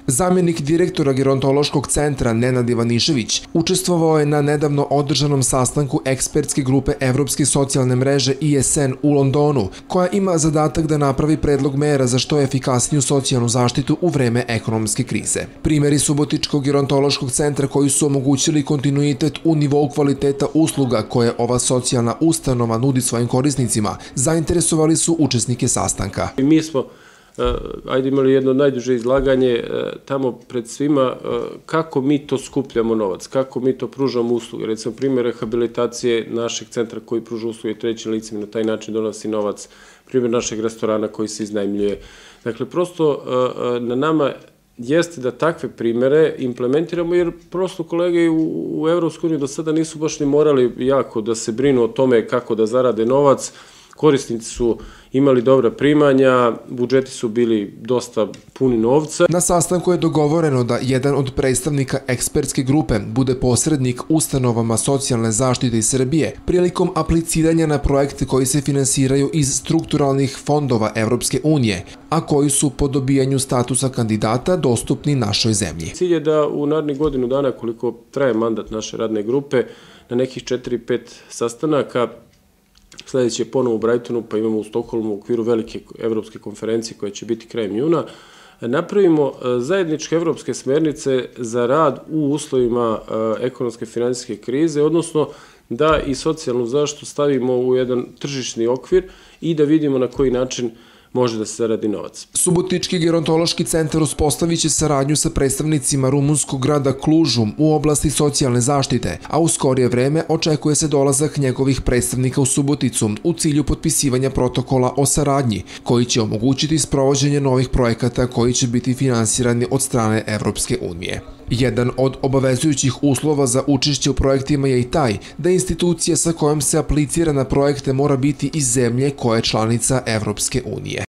Zamjenik direktora Gerontološkog centra Nenad Ivanišević učestvovao je na nedavno održanom sastanku ekspertske grupe Evropske socijalne mreže ISN u Londonu, koja ima zadatak da napravi predlog mera za što efikasniju socijalnu zaštitu u vreme ekonomske krize. Primjeri Subotičkog gerontološkog centra koji su omogućili kontinuitet u nivou kvaliteta usluga koje ova socijalna ustanova nudi svojim korisnicima, zainteresovali su učesnike sastanka. Mi smo imali jedno najduže izlaganje tamo pred svima kako mi to skupljamo novac, kako mi to pružamo usluge. Recimo primjer rehabilitacije našeg centra koji pruža usluge trećim licima na taj način donosi novac, primjer našeg restorana koji se iznajmljuje. Dakle, prosto na nama jeste da takve primere implementiramo, jer prosto kolege u Evropskoj uniji do sada nisu baš ni morali jako da se brinu o tome kako da zarade novac. Korisnici su imali dobra primanja, budžeti su bili dosta puni novca. Na sastanku je dogovoreno da jedan od predstavnika ekspertske grupe bude posrednik ustanovama socijalne zaštite iz Srbije prilikom apliciranja na projekte koji se finansiraju iz strukturalnih fondova Evropske unije, a koji su po dobijanju statusa kandidata dostupni našoj zemlji. Cilj je da u narednih godinu dana, koliko traje mandat naše radne grupe, na nekih 4-5 sastanaka, sledeći je ponovo u Brightonu, pa imamo u Stokholmu u okviru velike evropske konferencije koja će biti krajem juna, napravimo zajedničke evropske smernice za rad u uslovima ekonomske finansijske krize, odnosno da i socijalnu zaštitu stavimo u jedan tržišni okvir i da vidimo na koji način može da se zaradi novac. Subotički gerontološki centar uspostavit će saradnju sa predstavnicima rumunskog grada Klužu u oblasti socijalne zaštite, a u skorije vreme očekuje se dolazak njegovih predstavnika u Suboticu u cilju potpisivanja protokola o saradnji, koji će omogućiti sprovođenje novih projekata koji će biti finansirani od strane Evropske unije. Jedan od obavezujućih uslova za učešće u projektima je i taj da institucija sa kojom se aplicira na projekte mora biti iz zemlje koja je članica Evropske unije.